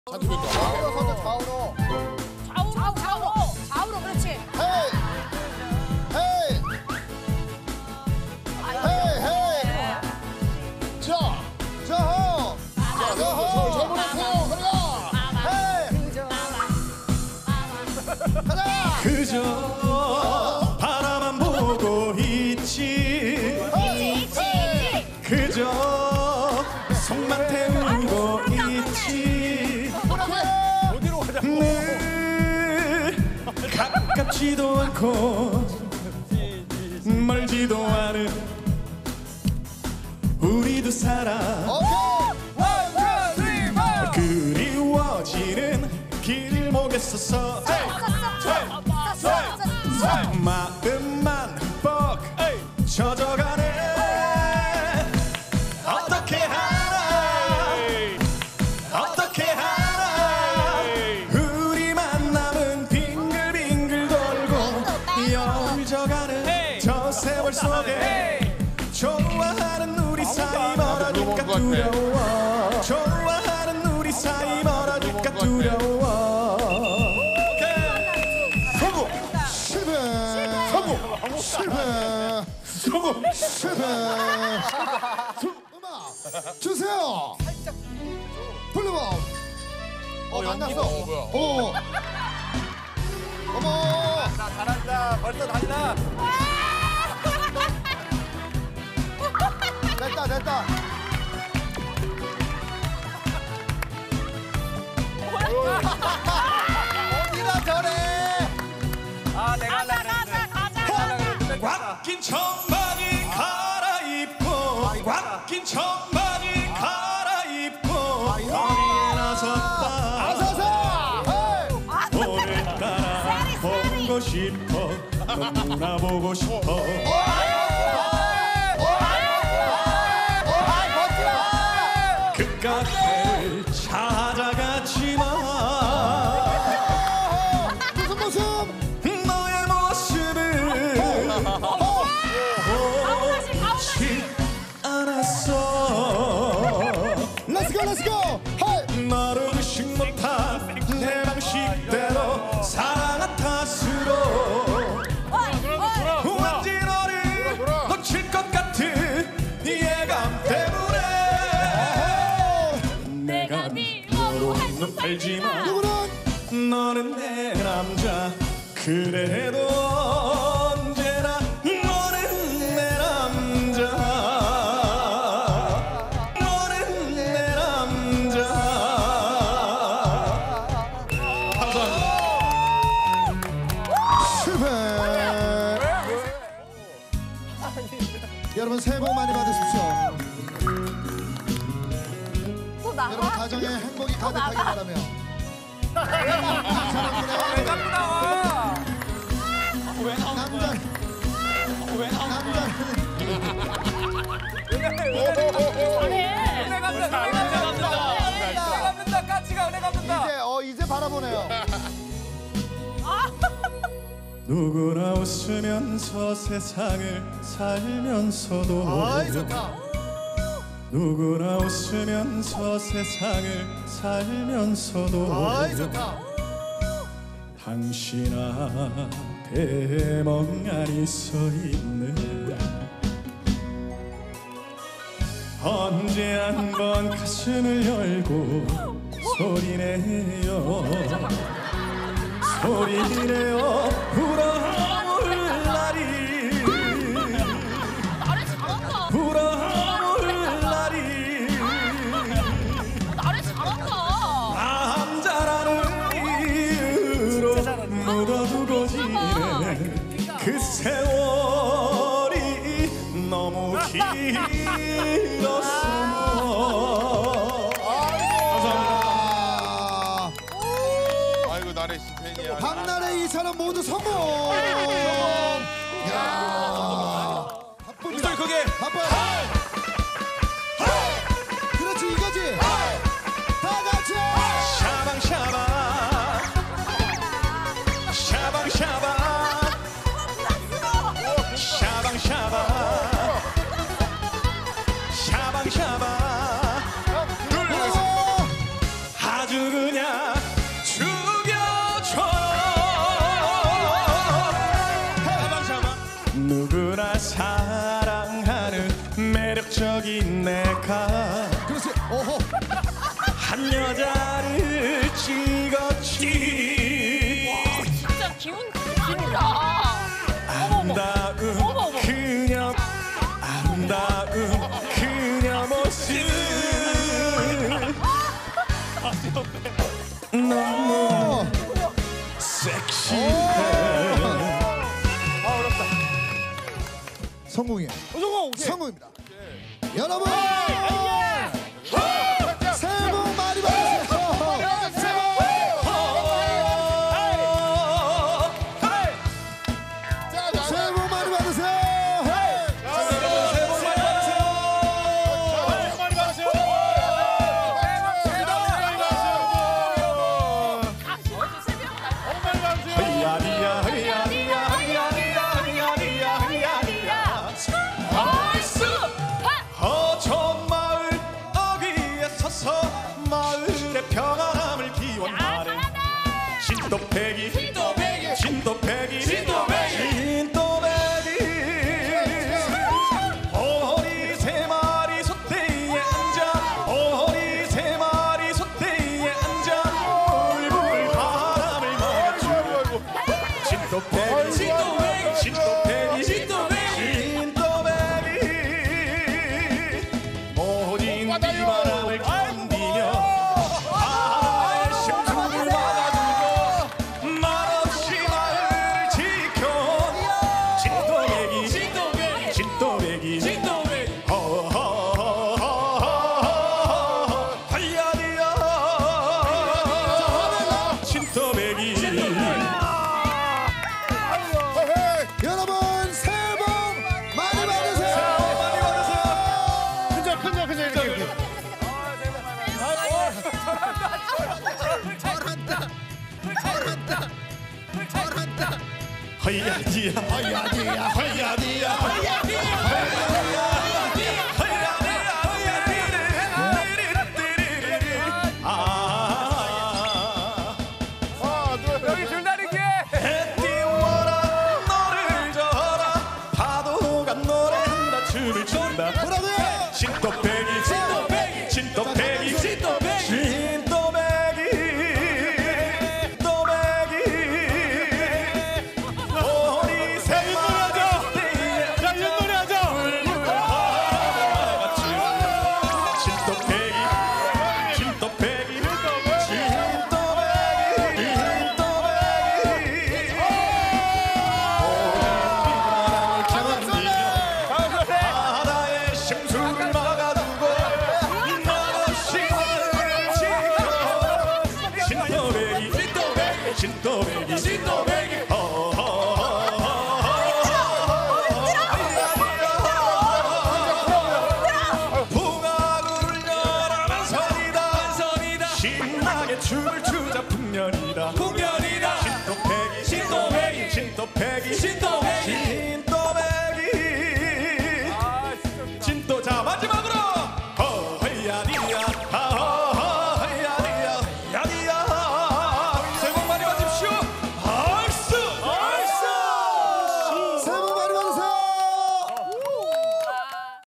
좌측 좌우로 좌우로. 좌우로 그렇지. 헤이 헤이 헤이 헤이. 자 저보내세요. 그래요. 헤이 가자. 그저 바라만 보고 있지. 그저 속만 태우고 있지. 어디로 가자고. 늘 가깝지도 않고 멀지도 않은 우리 두 사람. 그리워지는 길목에 서서 마음만 뻑 젖어가네. 어떻게 하나 우리 만남은 빙글빙글 돌고 여울져가는 저 세월 속에 좋아하는 우리 사이 멀어질까 두려워. 좋아하는 우리 사이 멀어질까 두려워. 실패. 음악 주세요. 블루범. 만났어. 어머. 잘한다. 벌써 달라. 됐다. 어디가 저래? 아, 내가 하려고 그랬는데. 꽉 낀 청바지 갈아입고 꽉 낀 청바지 갈아입고 거리에 나섰다. 오늘따라 보고 싶어. 너무나 보고 싶어. 그 카페를 찾아갔지만 무슨 모습? 너의 모습을 보지 않았어. Let's go. 헤이. 너를 의식 못한 내 방식대로 사랑한 탓으로 왠지 너를 놓칠 것 같은 예감 때문에 내가 너로 눈 팔지만 너는 내 남자. 그래도 언제나 너는 내 남자. 너는 내 남자. 실패. 여러분 새해 복 많이 받으십시오. 여러분 가정에 행복이 가득하기 바라며. 왜 자꾸 나와? 남자. 은혜 갚는다. 까치가 은혜 갚는다. 이제 바라보네요. 누구나 웃으면서 세상을 살면서도 아이 좋다. 누구나 웃으면서 세상을 살면서도 아이 좋다. 당신 앞에 멍하니 서 있네. 언제 한번 가슴을 열고 소리내요. 소리내요. 불어올 날이 불어올 날이 남자라는 이유로 묻어두고 지낸 그 세월이 너무 길었어. 아이고 나래 씨 팬이야. 박나래 이 사람 모두 성공. 야. 목소리 크게. 바빠요. 그렇지 이거지. 다 같이. 샤방샤방 샤방샤방 샤방샤방 샤방샤방 아주 그냥 너무 섹시해. 성공이에요. 성공입니다. 여러분 새해 복 많이 받으세요. 새해 복 많이 받으세요. 저 마을 어귀에 서서 마을의 평안함을 기원하는 진또배기 진또배기 어머니 세 마리 솥대에 앉아 어머니 세 마리 솥대에 앉아 불불 바람을 막아주는 진또배기 모든 비바람을 견디며 바다의 심수를 막아주고 말없이 나를 지켜 진또배기 하야디야 진또배기. 여러분 새해 복 많이 받으세요. 큰절 이렇게. 여기 줄다리기. 해 띄워라 너를 져라 파도가 노래한다 춤을 춘다 뭐라고요? 진또배기 우리 세 마리 진또배기 바다의 심수를 막아두고 말없이 나를 지켜 진또배기 풍악을 울려라 만선이다 신나게 춤을 추자 풍년이다 진또배기